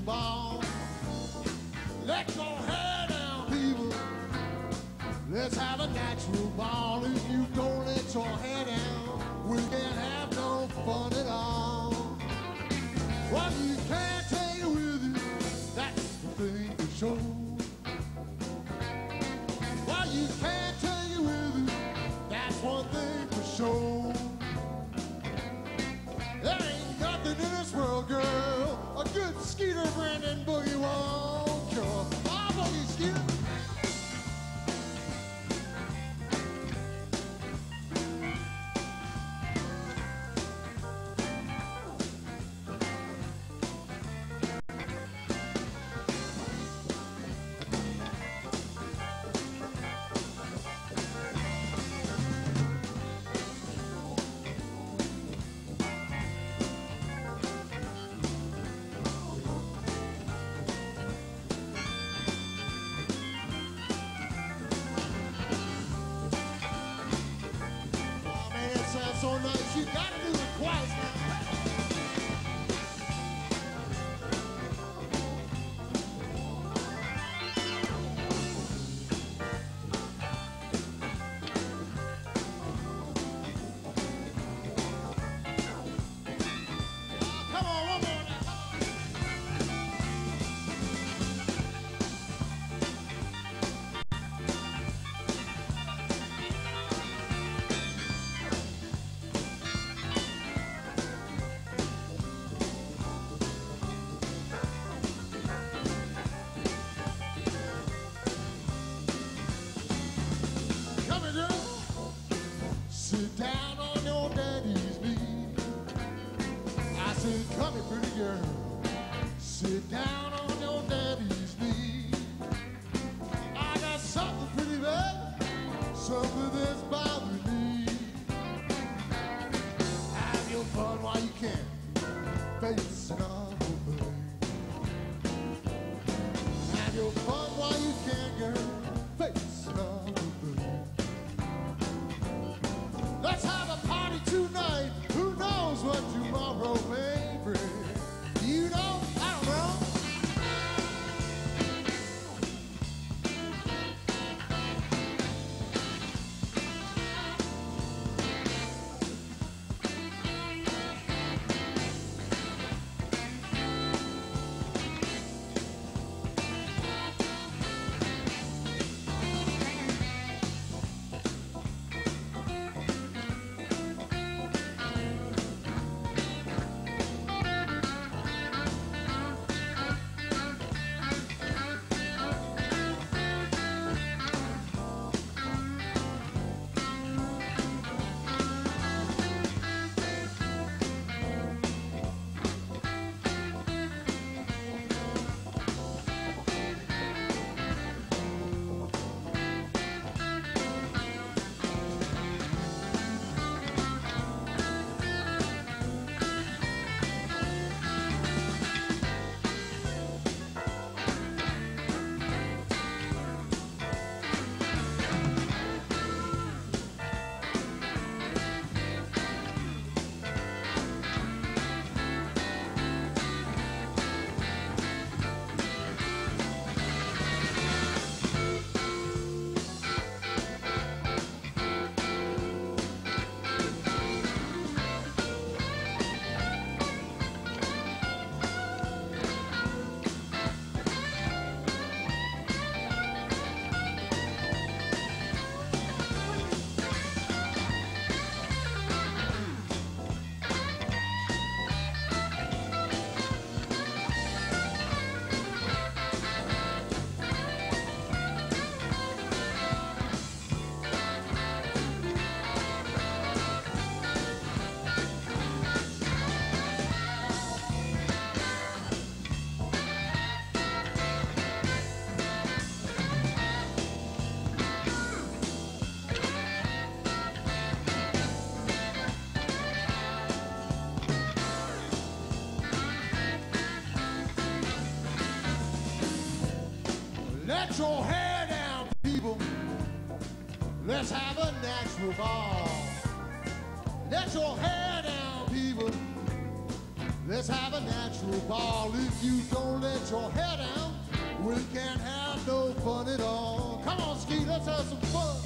ball. Let your hair down, people. Let's have a natural ball. If you don't let your hair down, we can't have no fun at all. What you can't take it with you, that's the thing for sure. What you can't take it with you, that's one thing for sure. There ain't nothing in this world, girl, a good Skeeter Brandon boogie won't cure. Ah, boogie Skeeter. So nice, you gotta do it twice now. Come on, one more now. Sit down on your daddy's knee. I said, come here, pretty girl. Sit down on your daddy's knee. I got something pretty bad, something that's bothering me. Have your fun while you can, face another thing. Have your fun while you can, girl, face another thing. Let's have a party tonight. Who knows what tomorrow may bring? You know, I don't know. Let your hair down, people. Let's have a natural ball. Let your hair down, people. Let's have a natural ball. If you don't let your hair down, we can't have no fun at all. Come on, Ski, let's have some fun.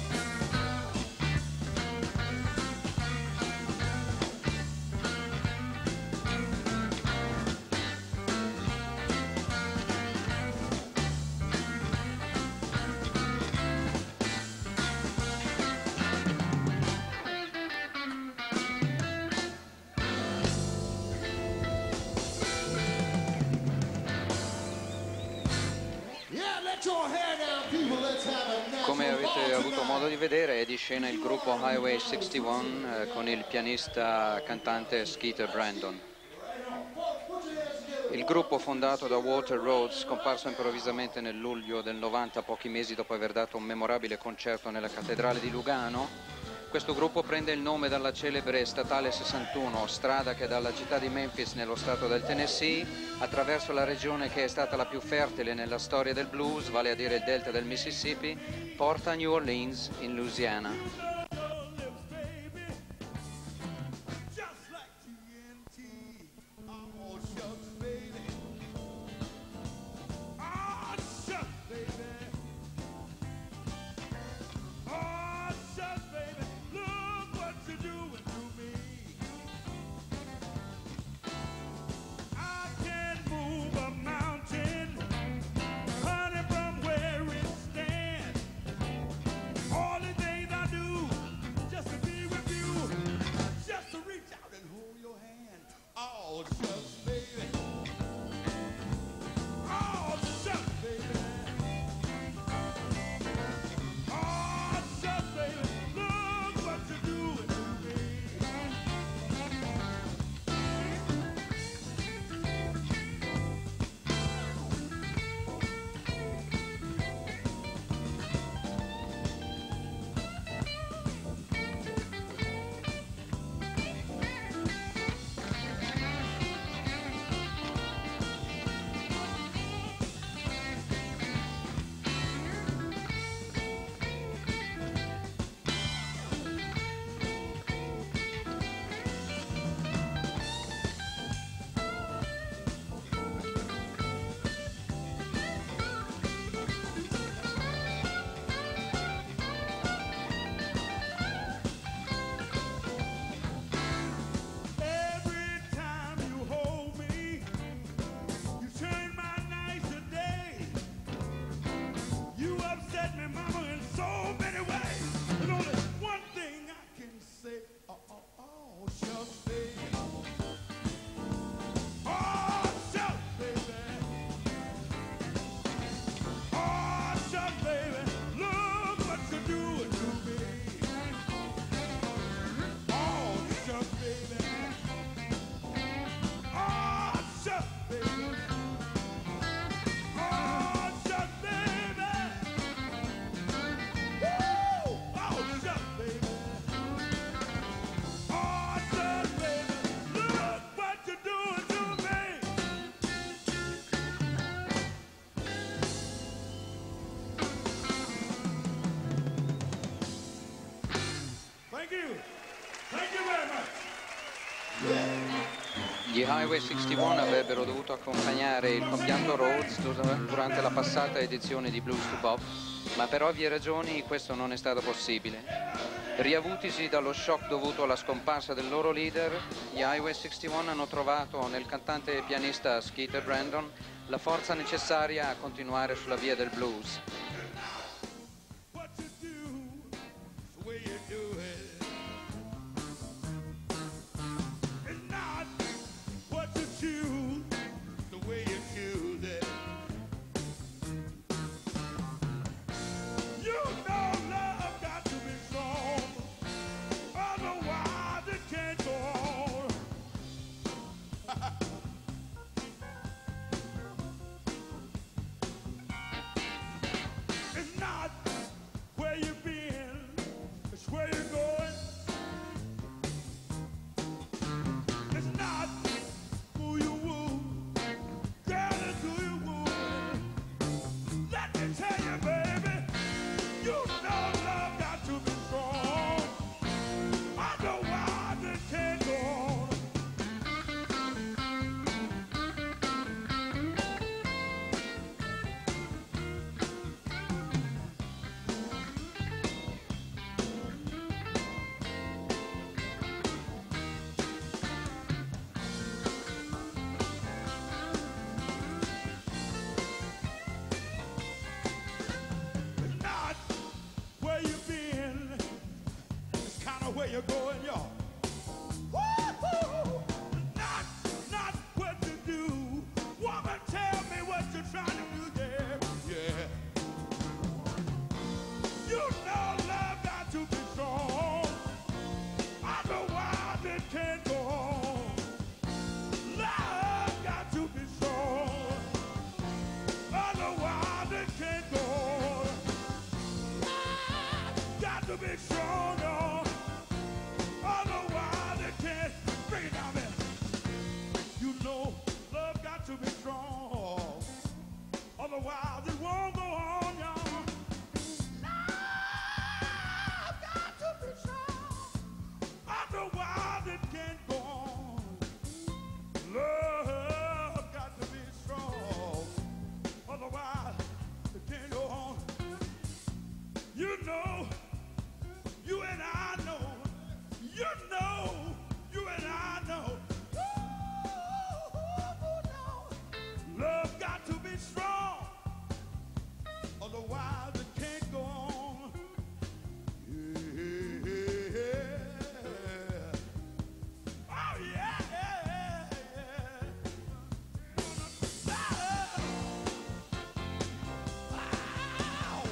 Come avete avuto modo di vedere, è di scena il gruppo HWY 61 con il pianista cantante Skeeter Brandon. Il gruppo, fondato da Walter Rhodes, scomparso improvvisamente nel luglio del 90, pochi mesi dopo aver dato un memorabile concerto nella cattedrale di Lugano. Questo gruppo prende il nome dalla celebre statale 61, strada che dalla città di Memphis nello stato del Tennessee, attraverso la regione che è stata la più fertile nella storia del blues, vale a dire il delta del Mississippi, porta a New Orleans in Louisiana. Gli HWY 61 avrebbero dovuto accompagnare il compianto Rhodes durante la passata edizione di Blues to Bob, ma per ovvie ragioni questo non è stato possibile. Riavutisi dallo shock dovuto alla scomparsa del loro leader, gli HWY 61 hanno trovato nel cantante e pianista Skeeter Brandon la forza necessaria a continuare sulla via del blues. you're going, y'all. Woo-hoo! Not what to do. Woman, tell me what you're trying to do, yeah, yeah. You know love got to be strong. Otherwise it can't go on. Love got to be strong. Otherwise it can't go on. Love got to be strong, y'all. Otherwise it can't. Bring it down there. You know love got to be strong. Otherwise it won't go on, y'all. Love got to be strong. Otherwise it can't go on. Love got to be strong. Otherwise it can't go on. You know, you and I know. You know, you and I know. Love got to be strong. Otherwise it can't go on. Yeah. Oh yeah. Wow.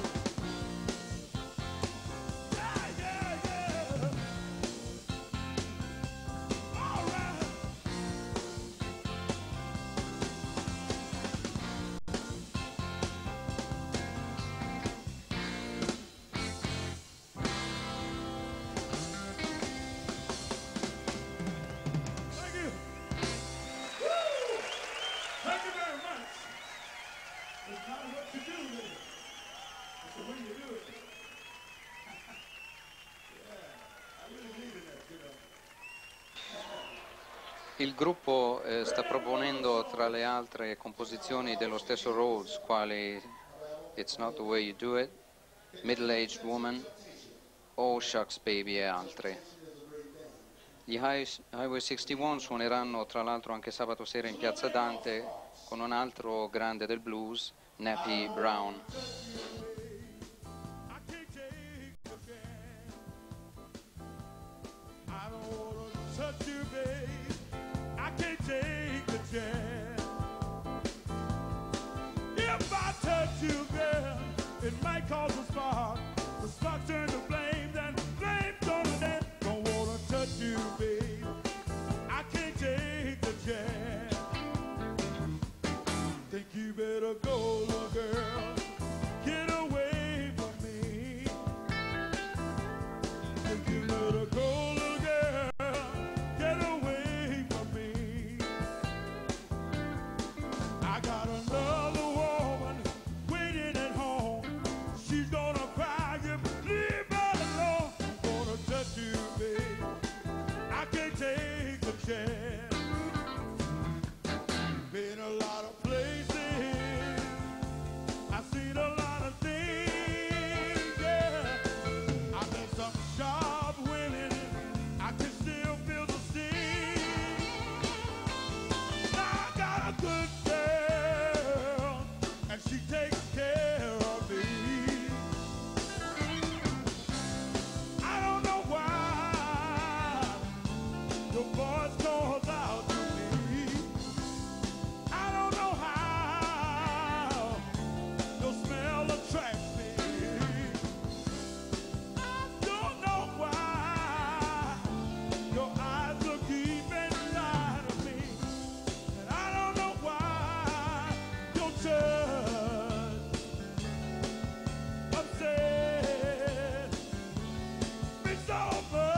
Yeah. All right. Thank you. Woo! Thank you very much. It's not what you do with it. It's the way you do it. Yeah, I really needed that, you know. Il gruppo sta proponendo tra le altre composizioni dello stesso Rhodes, quali It's Not the Way You Do It, Middle-Aged Woman, Oh Shucks Baby e altre. Gli HWY 61 suoneranno tra l'altro anche sabato sera in Piazza Dante con un altro grande del blues, Nappy Brown. I can't take the chance. I don't wanna touch you, babe. I can't take the chance. If I touch you, girl, it might cause a spark. The spark turn to flame, then flame gonna dance. Don't wanna touch you, babe. I can't take the chance. Think you better go, little girl. Get away from me. Think you better go, little girl. Get away from me. I got another woman waiting at home. She's gonna cry if you leave her alone. I'm gonna touch you, babe. I can't take the chance. Been a lot of places. I've seen a lot of things, yeah. I've been some sharp women. I can still feel the sting. Now I got a good girl, and she takes care of me. I don't know why your voice calls out to me. I don't know how your smell attracts me. I don't know why your eyes look deep inside of me. And I don't know why your touch upset me so much.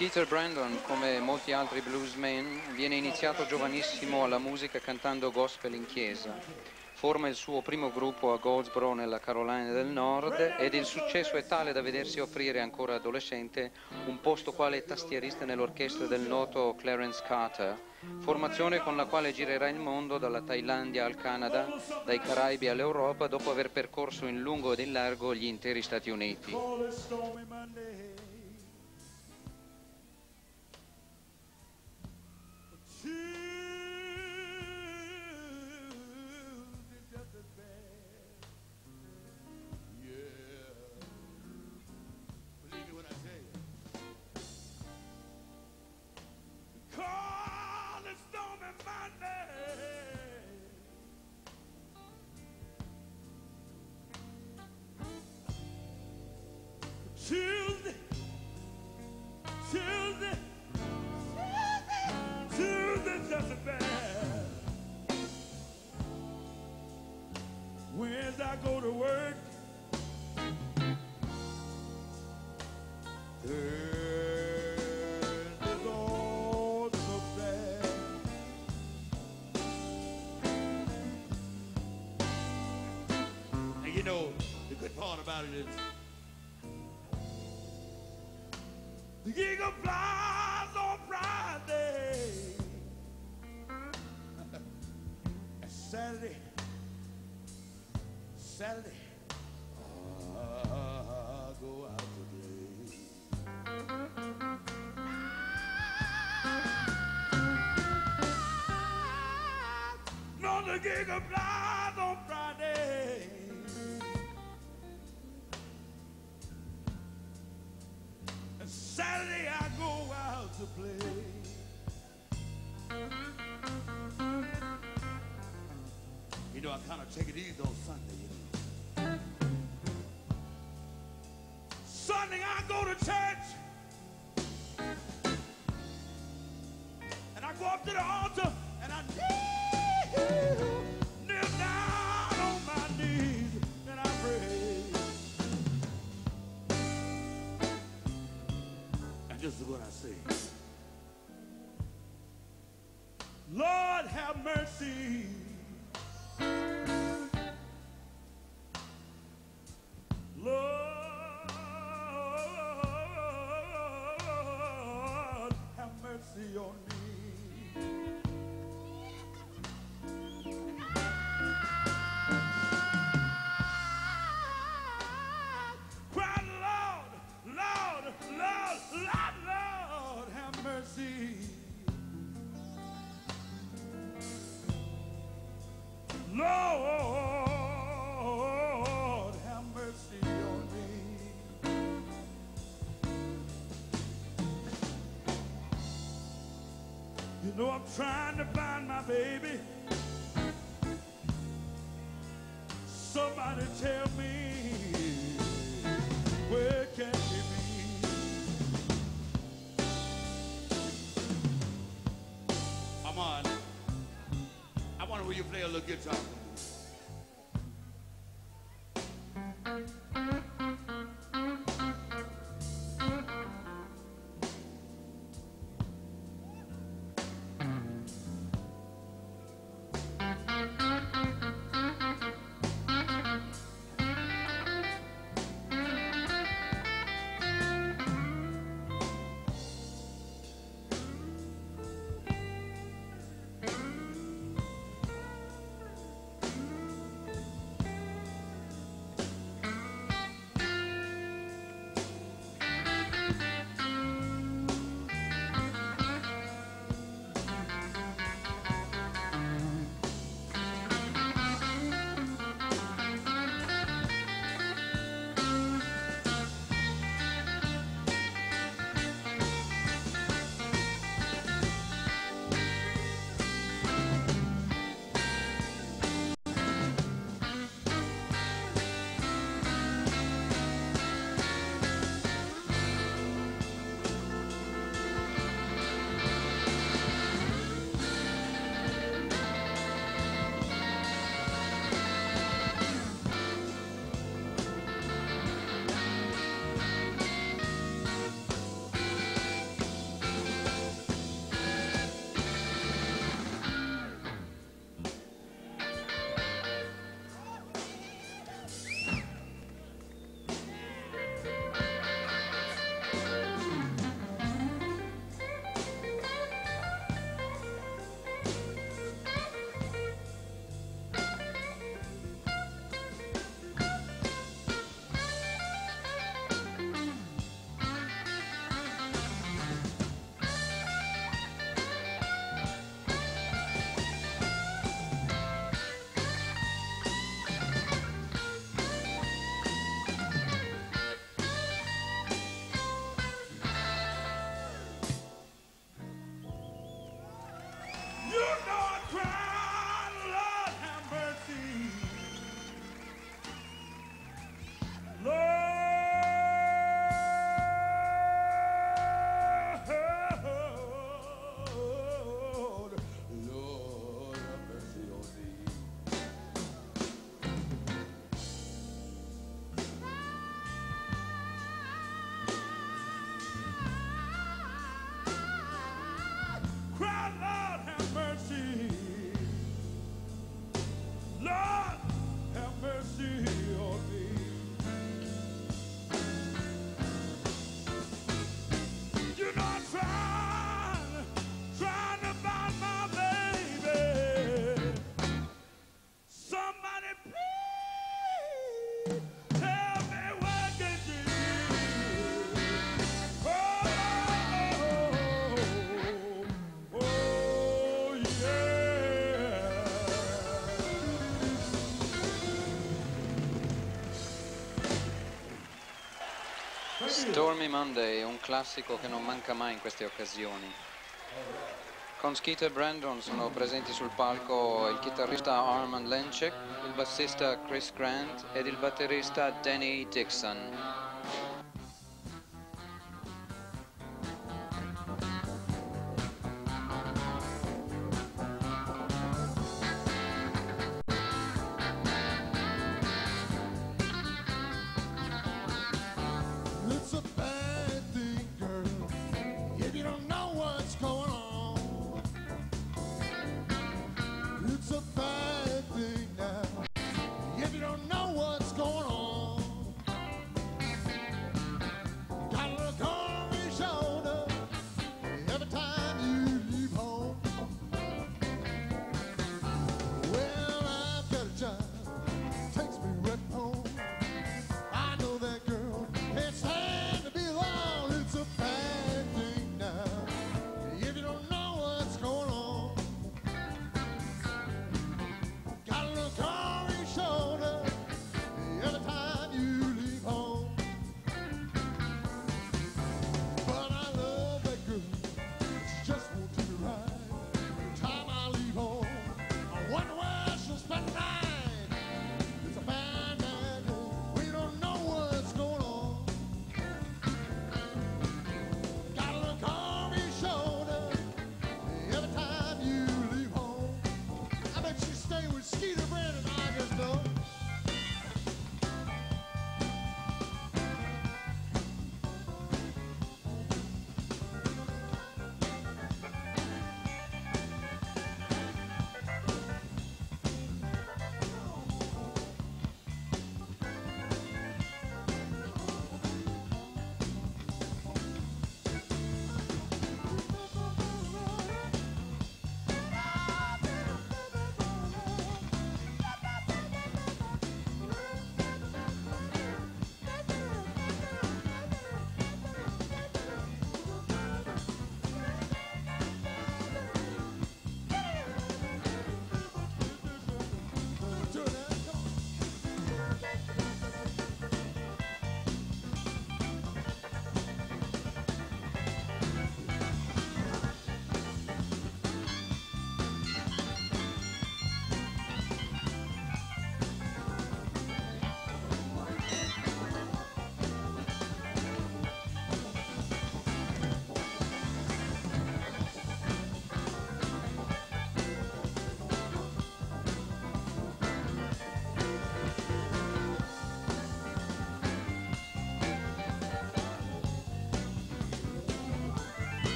Skeeter Brandon, come molti altri bluesmen, viene iniziato giovanissimo alla musica cantando gospel in chiesa. Forma il suo primo gruppo a Goldsboro nella Carolina del Nord ed il successo è tale da vedersi offrire ancora adolescente un posto quale tastierista nell'orchestra del noto Clarence Carter, formazione con la quale girerà il mondo dalla Thailandia al Canada, dai Caraibi all'Europa dopo aver percorso in lungo ed in largo gli interi Stati Uniti. Tuesday just as bad. Wednesday I go to work. Thursday's all so bad. And you know, the good part about it is the eagle flies on Friday. And Saturday, I go out to play. No, the eagle flies on Friday. And Saturday I go out to play. You know, I kind of take it easy on Sunday, you know. Sunday I go to church. And I go up to the altar and I kneel down on my knees and I pray. And this is what I say. Lord have mercy. Lord have mercy on me. Cry, Lord, Lord, Lord, Lord, Lord, have mercy. Lord, have mercy on me. You know I'm trying to find my baby. Somebody tell me, where can she be? Armand, I wonder will you play a little guitar for me? Stormy Monday, un classico che non manca mai in queste occasioni. Con Skeeter Brandon sono presenti sul palco il chitarrista Armand Lenchek, il bassista Chris Grant ed il batterista Danny Dixon. It's a bad thing, girl, if you don't know what's going on. It's a bad thing now, if you don't know what's going on.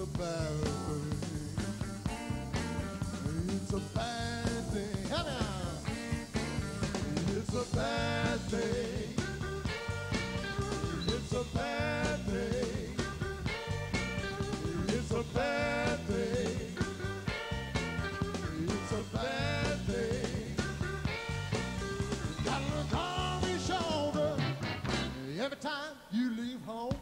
a bad thing. It's a bad thing. Come on. It's a bad thing. It's a bad thing. It's a bad thing. It's a bad thing. Got a look on your shoulder every time you leave home.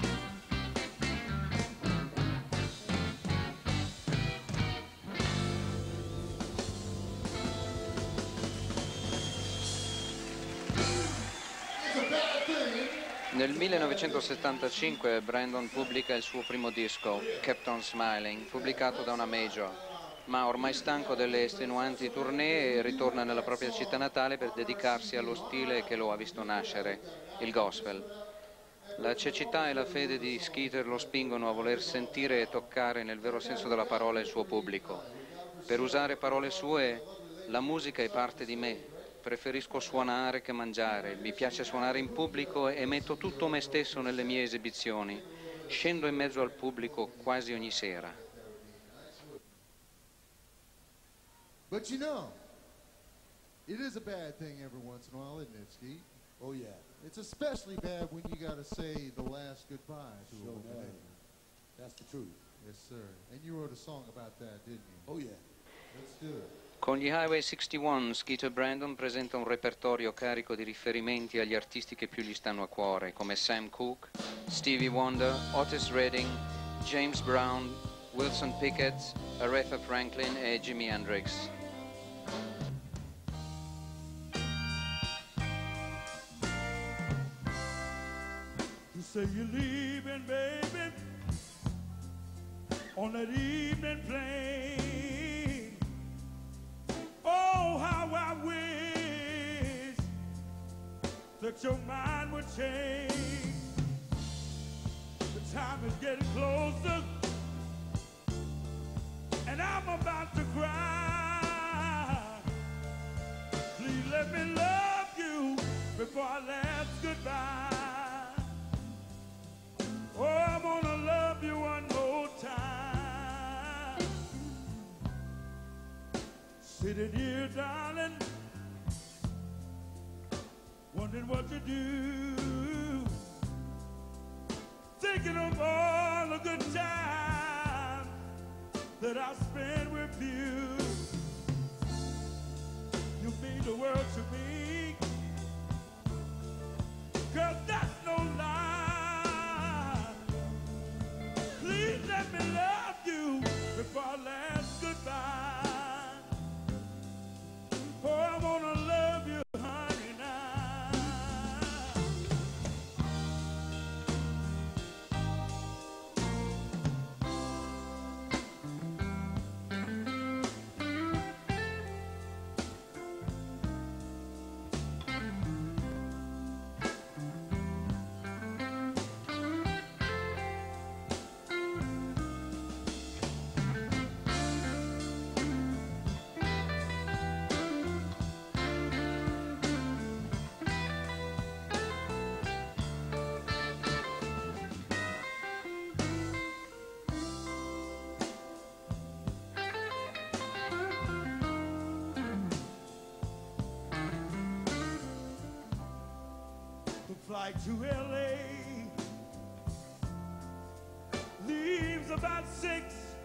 Nel 1975 Brandon pubblica il suo primo disco, Kept on Smiling, pubblicato da una major, ma ormai stanco delle estenuanti tournée ritorna nella propria città natale per dedicarsi allo stile che lo ha visto nascere, il gospel. La cecità e la fede di Skeeter lo spingono a voler sentire e toccare nel vero senso della parola il suo pubblico. Per usare parole sue, la musica è parte di me. Preferisco suonare che mangiare, mi piace suonare in pubblico e metto tutto me stesso nelle mie esibizioni. Scendo in mezzo al pubblico quasi ogni sera. But you know, it is a bad thing every once in a while, isn't it, Skeet? Oh yeah. It's especially bad when you gotta say the last goodbye to a woman. That's the truth. Yes, sir. And you wrote a song about that, didn't you? Oh yeah. Let's do it. Con gli HWY 61, Skeeter Brandon presenta un repertorio carico di riferimenti agli artisti che più gli stanno a cuore, come Sam Cooke, Stevie Wonder, Otis Redding, James Brown, Wilson Pickett, Aretha Franklin e Jimi Hendrix. You say you're leaving, baby, on that evening plane. Oh, how I wish that your mind would change. The time is getting closer, and I'm about to cry. Please let me love you before our last goodbye. Oh, I'm gonna love you one more time. Sitting here, darling, wondering what to do. Thinking of all the good times that I spent with you. You mean the world to me, 'cause that's no lie. Please let me love you before our last goodbye. Oh, I wanna love you, honey, now. Flight to LA leaves about 6.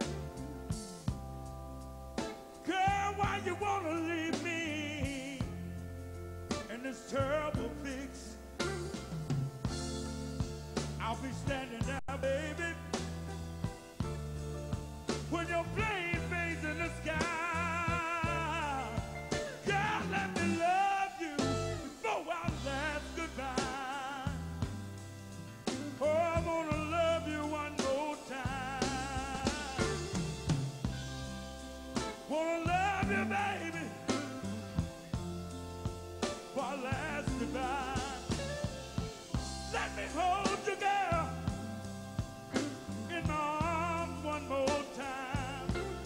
Girl, why you wanna leave me in this terrible fix? I'll be standing there, baby, when your plane fades in the sky. Girl, let me love you before our last goodbye. Oh, I'm gonna love you one more time. Wanna love you, baby, for our last goodbye. Let me hold you, girl, in my arms one more time.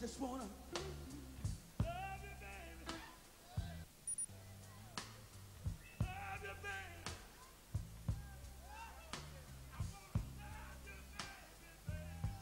just wanna love you, baby. Love you, baby. I wanna love you, baby.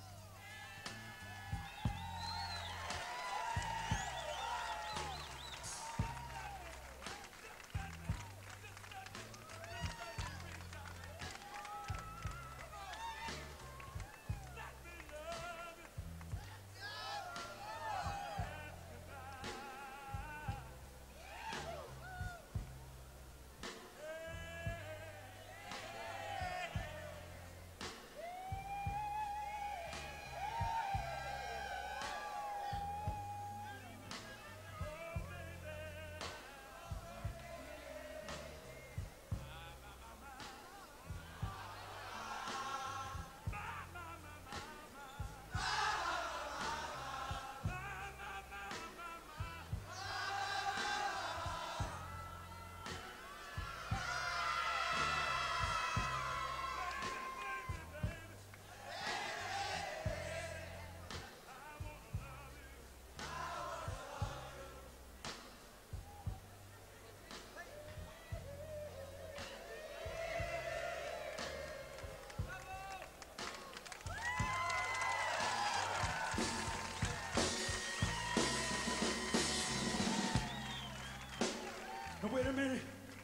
Now wait a minute.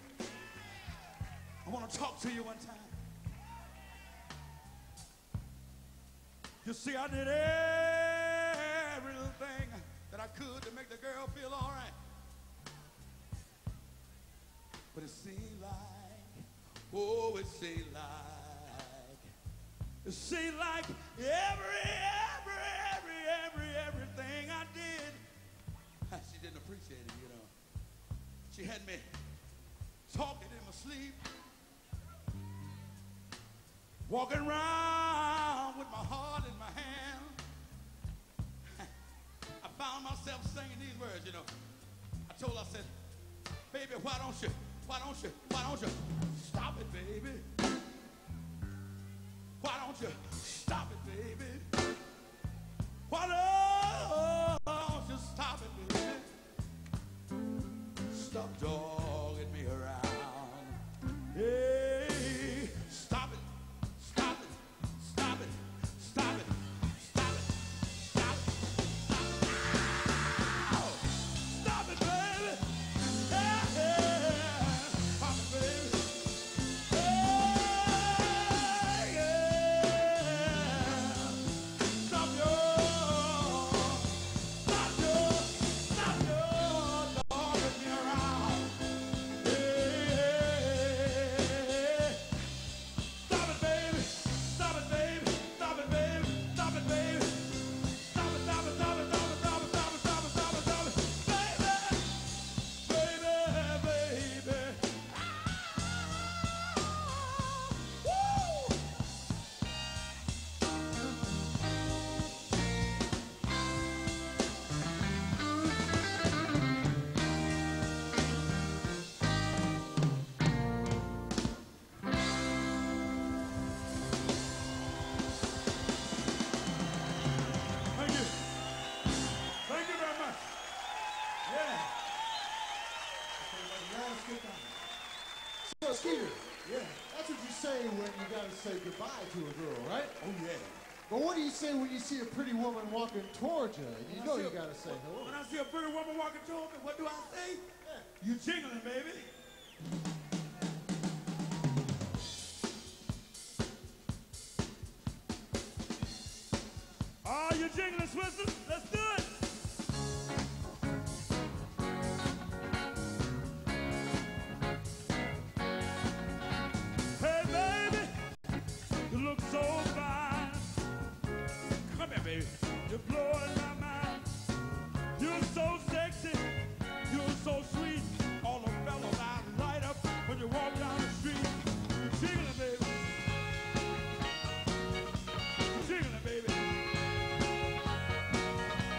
I want to talk to you one time. You see, I did every little thing that I could to make the girl feel all right. But it seemed like, oh, it seemed like everything I did, she didn't appreciate it, you know. She had me talking in my sleep, walking around with my heart in my hand. I found myself singing these words, you know. I told her, I said, baby, why don't you stop it, baby? Why don't you stop it, baby? Why don't you stop it, baby? Stop dogging me around. Hey, stop it, stop it, stop it, stop it, stop it, stop it, stop it, baby. Hey, stop it, baby. Hey, yeah. Stop your dogging me around. Stop it, baby. Stop it, baby. Stop it, baby. Stop it, baby. Stop it, stop it, stop it, stop it, stop it, stop it, stop it, stop it, stop it. Baby, baby, baby. Woo! Thank you. Thank you very much. Yeah. So, Skeeter, that's what you say when you gotta say goodbye to a girl, right? Oh, yeah. But what do you say when you see a pretty woman walking towards you? And you know you gotta say hello. When I see a pretty woman walking toward me, what do I say? You jingling, baby. Are you jingling, Switzers? Let's do it. Hey, baby, you look so fine. Come here, baby. You're blowing my mind. You're so sexy. You're so sweet. All the fellas eyes light up when you walk down the street. You're jiggling, baby. You're jiggling, baby.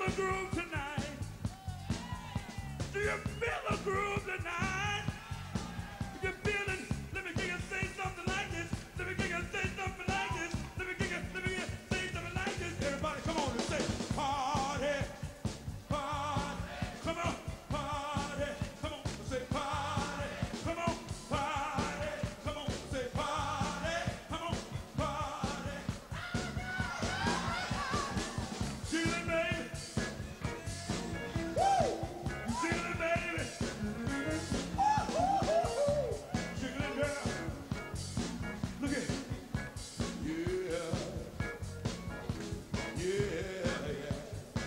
the groove tonight? Do you feel the groove tonight? If you feel it, let me hear you say something like this. Let me hear you say something like this. Let me hear you say something like this. Everybody come on and say, party, party. Come on, party. Come on, say party. Come on, party. Come on, say party. Come on, party. Feel it, baby. Woo! You feel it, baby. Jiggle it, girl. Look at it. Yeah. Yeah, yeah.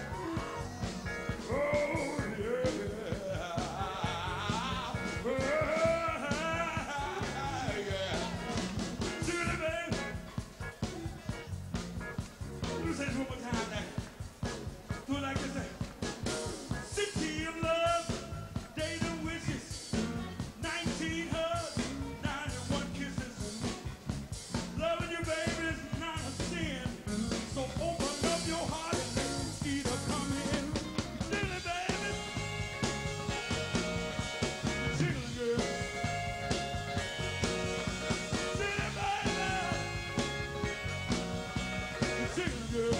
Oh, yeah. Yeah. Jiggle it, baby. Let me say this one more time now. Do it like this. City of love, day of wishes, 19 hugs, 91 kisses. Loving you, baby, is not a sin. So open up your heart and let Skeeter come in. Jiggle it, baby. Jiggle it, girl. Jiggle it, baby. Jiggle it, girl.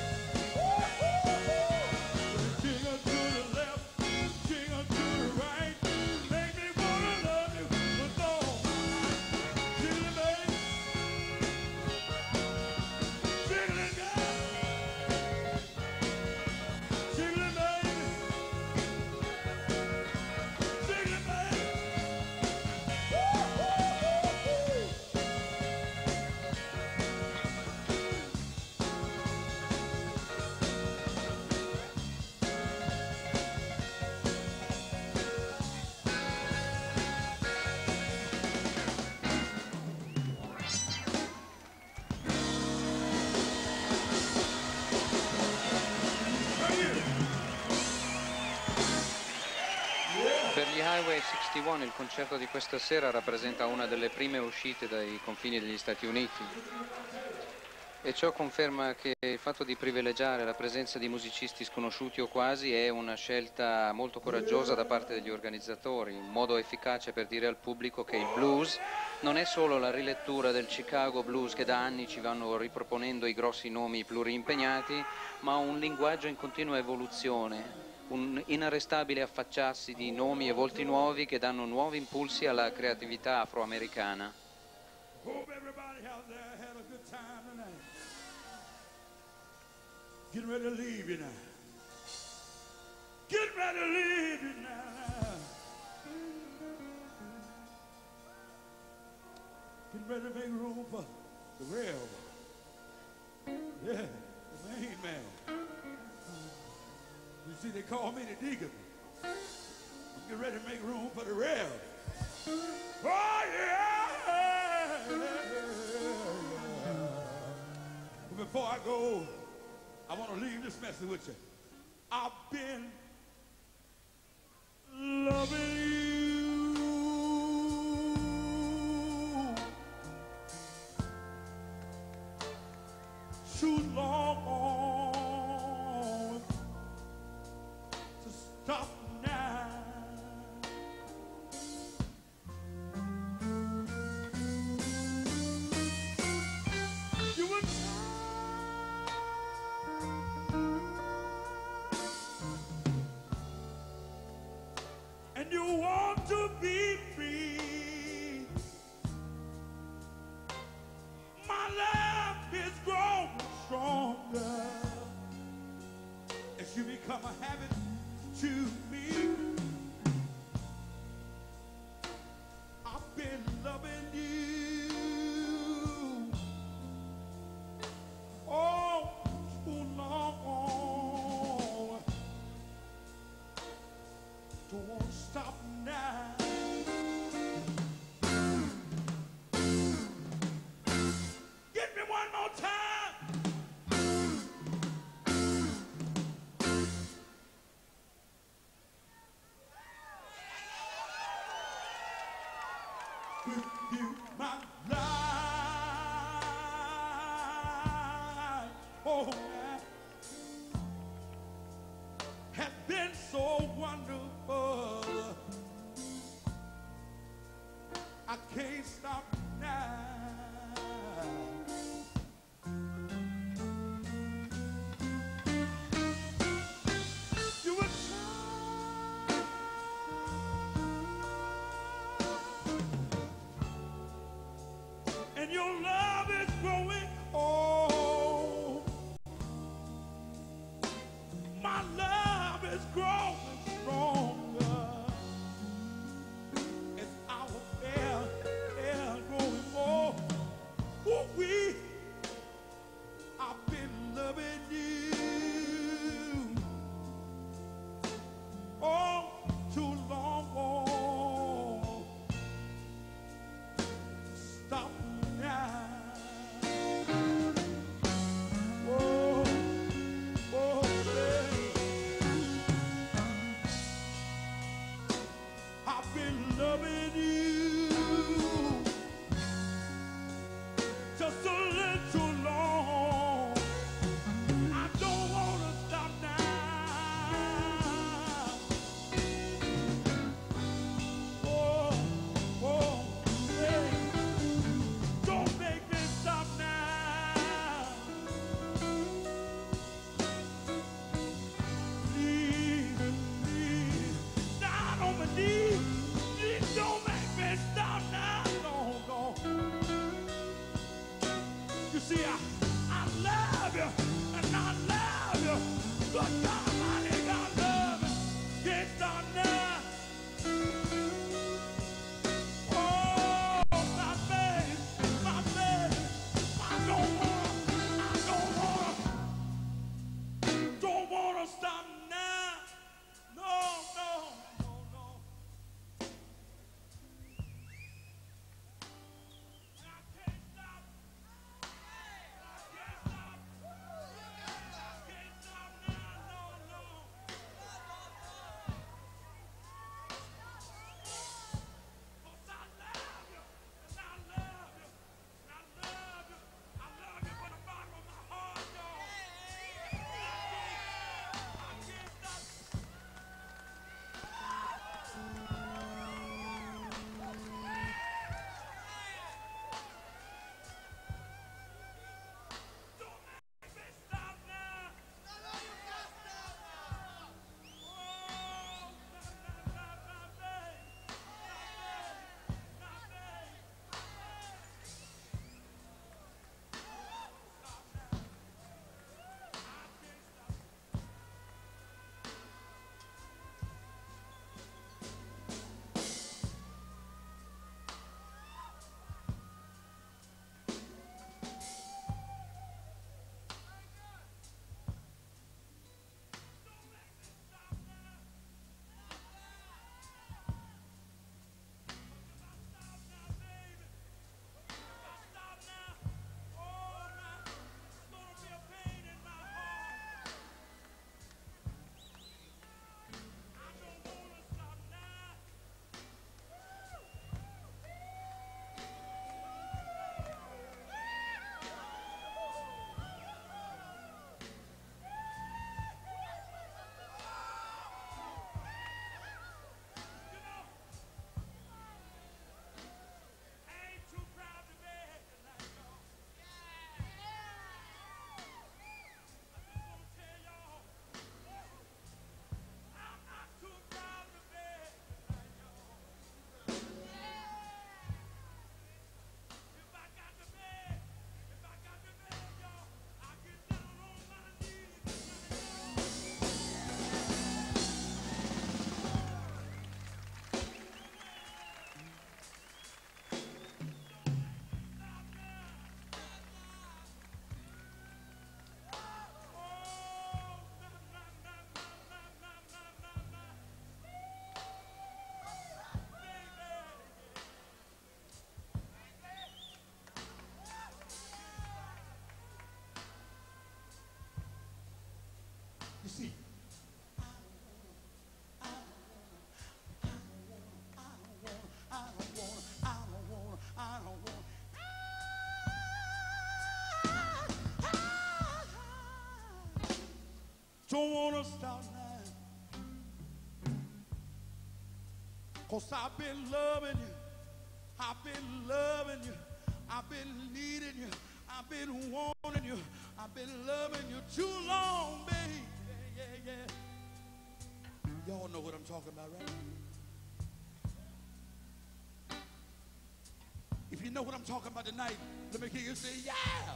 Jiggle to the left, jiggle to the right. Make me wanna love you with all my might. Jiggle it, baby. Jiggle it, girl. Jiggle it, baby. Jiggle it, baby. Per gli HWY 61 il concerto di questa sera rappresenta una delle prime uscite dai confini degli Stati Uniti e ciò conferma che il fatto di privilegiare la presenza di musicisti sconosciuti o quasi è una scelta molto coraggiosa da parte degli organizzatori, un modo efficace per dire al pubblico che il blues non è solo la rilettura del Chicago blues che da anni ci vanno riproponendo i grossi nomi pluriimpegnati, ma un linguaggio in continua evoluzione, un inarrestabile affacciarsi di nomi e volti nuovi che danno nuovi impulsi alla creatività afroamericana. Hope everybody out there had a good time tonight. Getting ready to leave you now. Getting ready to leave you now. Getting ready to make room for the real. Yeah, the main man. You see, they call me the deacon. I'm getting ready to make room for the real. Oh, yeah! But before I go, I want to leave this message with you. I've been loving you too long to stop now. You were and you want to be free. My love is growing stronger as you become a habit to me. I've been loving you oh too long to won't stop now. Get me one more time. don't wanna stop now. 'Cause I've been loving you, I've been loving you, I've been needing you, I've been wanting you, I've been loving you too long, baby. Yeah, yeah, yeah. Y'all know what I'm talking about, right? If you know what I'm talking about tonight, let me hear you say, yeah.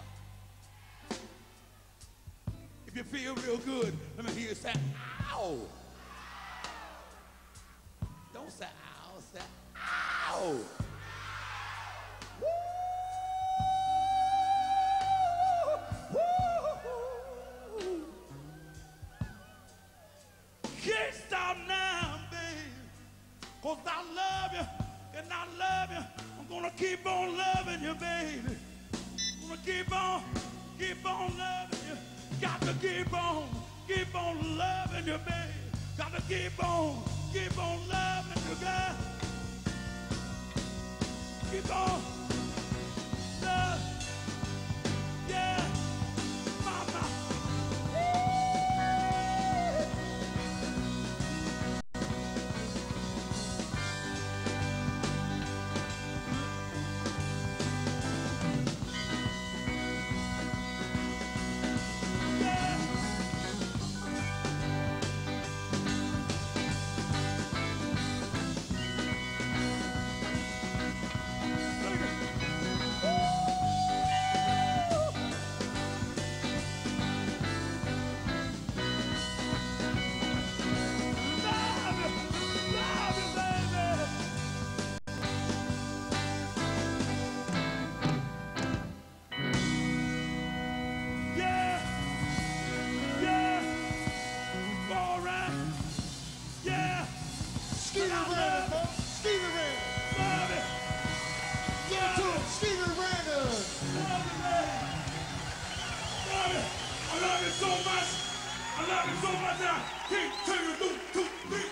If you feel real good, let me hear you say, ow. Don't say ow, say ow. Woo! Woo! Can't stop now, baby, 'cause I love you, and I love you. I'm gonna keep on loving you, baby. I'm gonna keep on loving you. Got to keep on loving you, baby. Got to keep on loving you, girl. Keep on love, yeah, mama. Skeeter Brandon, Skeeter Brandon. Give it to him, Skeeter Brandon. I love you so much. I love you so much now. Can't tell you, 2, 3.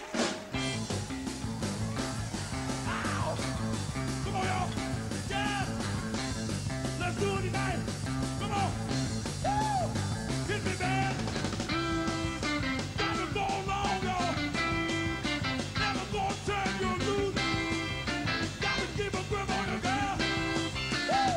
Ow! Come on, y'all. Yeah. Let's do it tonight. Come on. Woo! Hit me, man. Gotta go along, y'all. Never gonna turn you loose. Gotta keep a grip on your girl. Woo!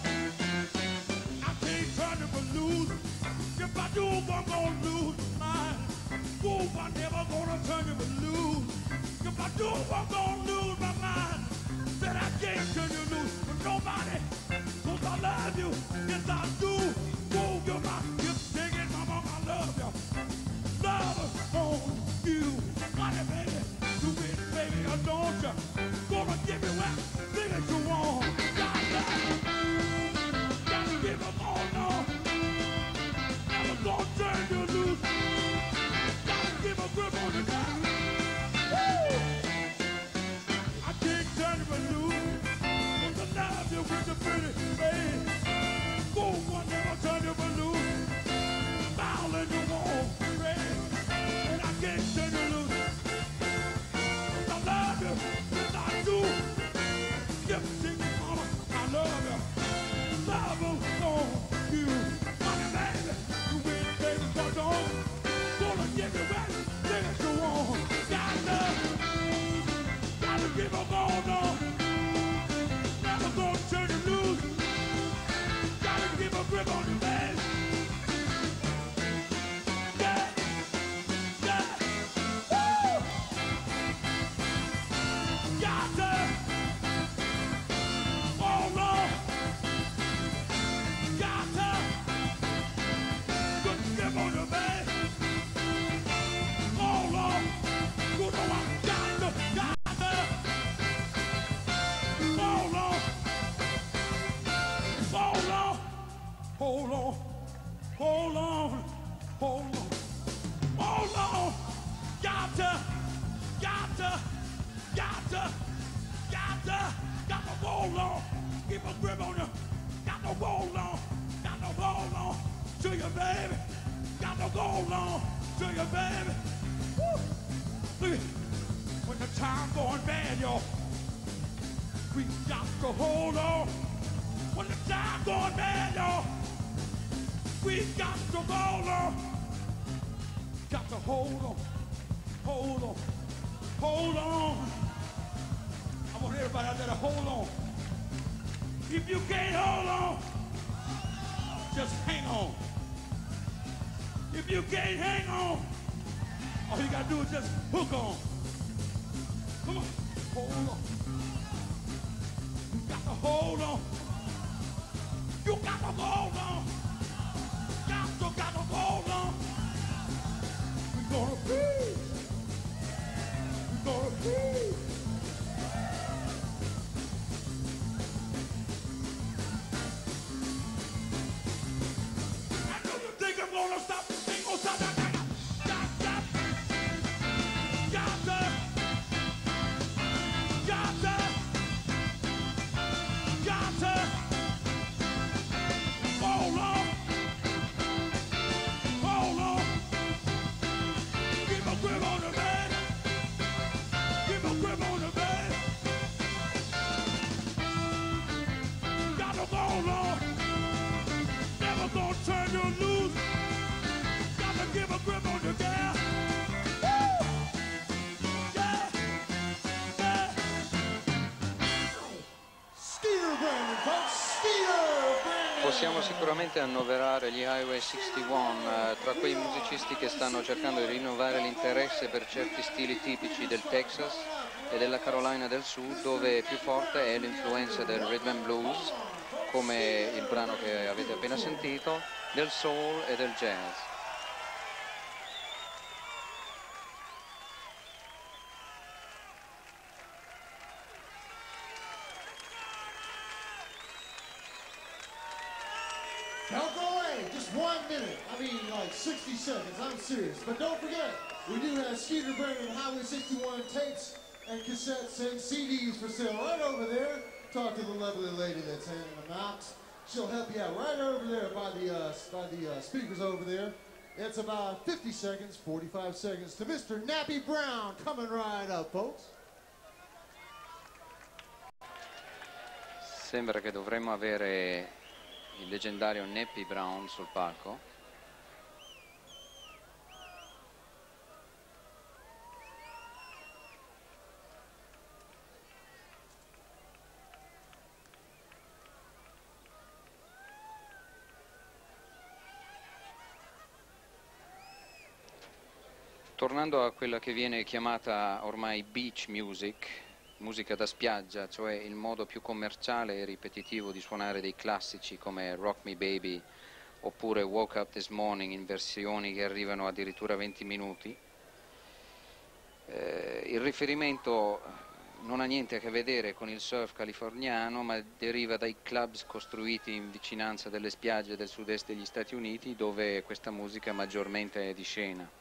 I can't turn you loose. If I do, I'm gonna lose mine. Woo, I'm never gonna turn you loose. If I do, I'm gonna lose my mind. Said I can't turn you loose with nobody. 'Cause I love you. Yes, I do. Woo, you're my gift. Take it, mama, I love you. Love on you. Money, baby. Do it, baby, I don't you. Gonna give you everything that you want. Gotta give them all, no. Never gonna turn you loose. Gotta give a grip on the guy. Woo! I can't turn you loose. 'Cause I love you with the pretty face. Woo, I never turn you loose. Smile in your warm face. And I can't turn you loose. 'Cause I love you. Yes, I do. Yes, sing, mama, I love you. Love on you. Money, baby. You win, baby, so don't. Gonna give you everything that you want. Gotta give them all, no. Never gonna turn you loose. Gotta give a grip on you, baby. Yeah, yeah, woo! Gotta hold on. Gotta good grip on you, baby. Hold on. Good on, gotta hold on. Hold on. Hold on. Hold on. Hold on. Hold on. Gotta hold on. Keep a grip on you. Gotta hold on. Gotta hold on to you, baby. Gotta hold on to you, baby. Woo. Look at when the time going bad, y'all. We got to hold on. When the time going bad, y'all. We got to hold on. got to hold on, hold on, hold on. I want everybody out there to hold on. If you can't hold on, just hang on. If you can't hang on, all you gotta do is just hook on. Come on, hold on. You got to hold on. You got to hold on. Got to hold on. We're gonna be. We're gonna be. I know you think I'm gonna stop. Ain't gonna stop. Stop. Skeeter Brandon, folks. Skeeter Brandon. Possiamo sicuramente annoverare gli HWY 61 tra quei musicisti che stanno cercando di rinnovare l'interesse per certi stili tipici del Texas e della Carolina del Sud, dove più forte è l'influenza del rhythm and blues, come il brano che avete appena sentito, del soul e del jazz. Don't go away, just 1 minute. I mean, like 60 seconds, I'm serious. But don't forget, we do have Skeeter Brandon HWY 61 tapes and cassettes and CDs for sale right over there. Talk to the lovely lady that's handing them out. She'll help you out right over there by the speakers over there. It's about 50 seconds, 45 seconds to Mr. Nappy Brown coming right up, folks. Sembra che dovremmo avere il leggendario Nappy Brown sul palco. Tornando a quella che viene chiamata ormai beach music, musica da spiaggia, cioè il modo più commerciale e ripetitivo di suonare dei classici come Rock Me Baby oppure Woke Up This Morning in versioni che arrivano addirittura a 20 minuti. Il riferimento non ha niente a che vedere con il surf californiano, ma deriva dai clubs costruiti in vicinanza delle spiagge del sud-est degli Stati Uniti, dove questa musica maggiormente è di scena.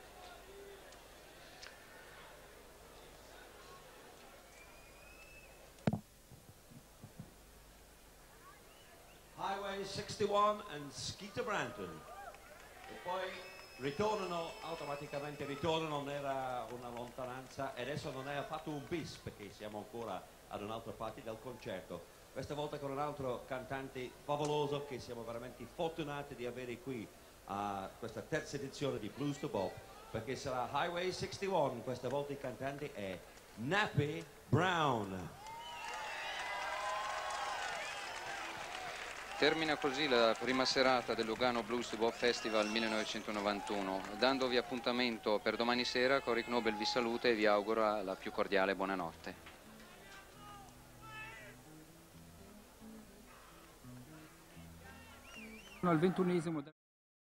HWY 61 and Skeeter Brandon, e poi automaticamente ritornano, non era una lontananza e adesso non è affatto un bis perché siamo ancora ad un'altra parte del concerto, questa volta con un altro cantante favoloso che siamo veramente fortunati di avere qui a questa terza edizione di Blues to Bop, perché sarà HWY 61, questa volta il cantante è Nappy Brown. Termina così la prima serata del Lugano Blues to Bop Festival 1991. Dandovi appuntamento per domani sera, Coric Nobel vi saluta e vi augura la più cordiale buonanotte. Al 21esimo